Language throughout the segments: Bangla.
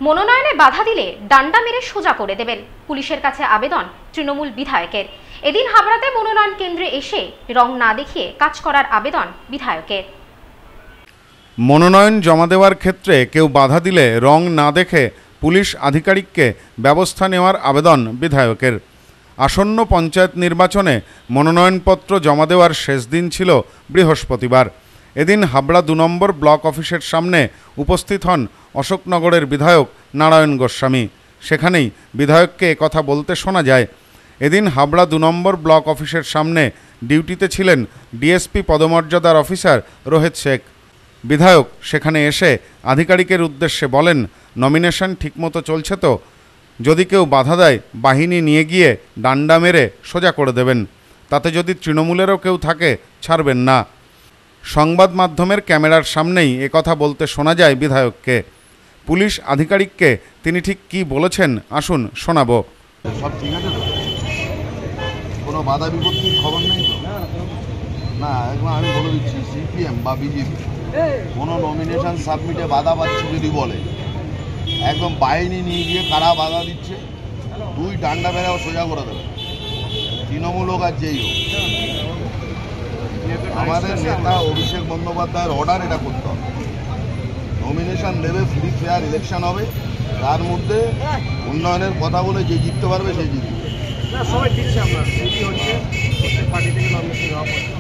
মনোনয়নে বাধা দিলে ডান্ডা মেরে সোজা করে দেবেন, পুলিশের কাছে আবেদন তৃণমূল বিধায়কের। এদিন হাবড়াতে মনোনয়ন কেন্দ্রে এসে রং না দেখিয়ে কাজ করার আবেদন বিধায়কের। মনোনয়ন জমা দেওয়ার ক্ষেত্রে কেউ বাধা দিলে রং না দেখে পুলিশ আধিকারিককে ব্যবস্থা নেওয়ার আবেদন বিধায়কের। আসন্ন পঞ্চায়েত নির্বাচনে মনোনয়নপত্র জমা দেওয়ার শেষ দিন ছিল বৃহস্পতিবার। এদিন হাবড়া ২ নম্বর ব্লক অফিসের সামনে উপস্থিত হন অশোকনগরের বিধায়ক নারায়ণ গোস্বামী। সেখানেই বিধায়ককে কথা বলতে শোনা যায়। এদিন হাবড়া ২ নম্বর ব্লক অফিসের সামনে ডিউটিতে ছিলেন ডিএসপি পদমর্যাদার অফিসার রোহিত শেখ। বিধায়ক সেখানে এসে আধিকারিকের উদ্দেশ্যে বলেন, নমিনেশন ঠিকমতো চলছে তো? যদি কেউ বাধা দেয় বাহিনী নিয়ে গিয়ে ডান্ডা মেরে সোজা করে দেবেন। তাতে যদি তৃণমূলেরও কেউ থাকে ছাড়বেন না। সংবাদ মাধ্যমের ক্যামেরার সামনেই একথা বলতে শোনা যায় বিধায়ককে। পুলিশ আধিকারিককে তিনি ঠিক কী বলেছেন আসুন শোনাবো। সব ঠিক আছে তো? কোনো বাধা বিপত্তির খবর নেই তো? না, একদম আমি বলে দিচ্ছি, সিপিএম বা বিজেপি কোনো নমিনেশন সাবমিটে বাধা পাচ্ছে যদি বলে, একদম বাহিনী নিয়ে গিয়ে কারা বাধা দিচ্ছে 2 ডান্ডা মেরেও সোজা করে দেবে, তৃণমূল হোক আর যেই হোক। আমাদের নেতা অভিষেক বন্দ্যোপাধ্যায়ের অর্ডার এটা করতে হবে। নমিনেশন দেবে, ফ্রি ফেয়ার ইলেকশন হবে, তার মধ্যে উন্নয়নের কথা বলে যে জিততে পারবে সেই জিতবে। সবাই দিচ্ছে, আমরা হচ্ছে প্রত্যেক পার্টি থেকে নমিনেশন দেওয়া হচ্ছে।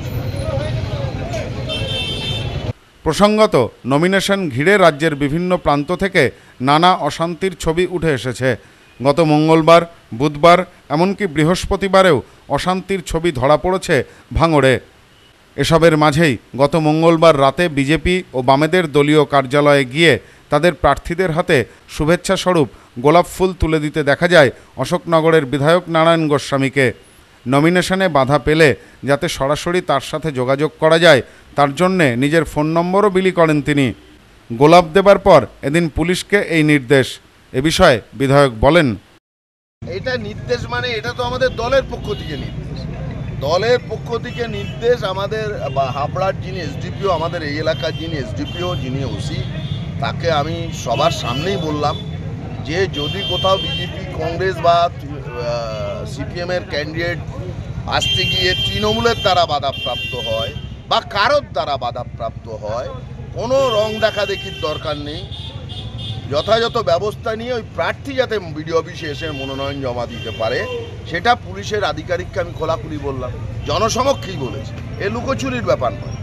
প্রসঙ্গত নমিনেশন ঘিরে রাজ্যের বিভিন্ন প্রান্ত থেকে নানা অশান্তির ছবি উঠে এসেছে। গত মঙ্গলবার, বুধবার, এমনকি বৃহস্পতিবারেও অশান্তির ছবি ধরা পড়েছে ভাঙড়ে। এসবের মাঝেই গত মঙ্গলবার রাতে বিজেপি ও বামেদের দলীয় কার্যালয়ে গিয়ে তাদের প্রার্থীদের হাতে শুভেচ্ছা স্বরূপ গোলাপ ফুল তুলে দিতে দেখা যায় অশোকনগরের বিধায়ক নারায়ণ গোস্বামীকে। নমিনেশনে বাধা পেলে যাতে সরাসরি তার সাথে যোগাযোগ করা যায় তার জন্যে নিজের ফোন নম্বরও বিলি করেন তিনি। গোলাপ দেবার পর এদিন পুলিশকে এই নির্দেশ। এ বিষয়ে বিধায়ক বলেন, এটা নির্দেশ মানে এটা তো আমাদের দলের পক্ষ থেকে নির্দেশ, দলের পক্ষ থেকে নির্দেশ। আমাদের হাবড়ার যিনি এসডিপিও, আমাদের এই এলাকার যিনি এসডিপিও, যিনি ওসি, তাকে আমি সবার সামনেই বললাম যে যদি কোথাও বিজেপি, কংগ্রেস বা সিপিএমের ক্যান্ডিডেট আসতে গিয়ে তৃণমূলের দ্বারা বাধাপ্রাপ্ত হয় বা কারোর দ্বারা বাধাপ্রাপ্ত হয়, কোনো রং দেখা দেখির দরকার নেই। যথাযথ ব্যবস্থা নিয়ে ওই প্রার্থী যাতে বিডিও অফিসে এসে মনোনয়ন জমা দিতে পারে, সেটা পুলিশের আধিকারিককে আমি খোলাখুলি বললাম, জনসমক্ষেই বলেছি, এ লুকোচুরির ব্যাপার নয়।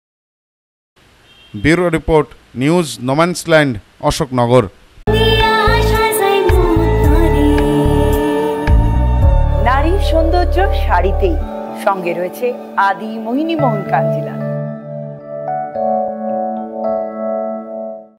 Bureau report, news no man's land, Ashoknagar. নারীর সৌন্দর্য শাড়িতেই, সঙ্গে রয়েছে আদি মোহিনী মোহন কাঞ্জিলা।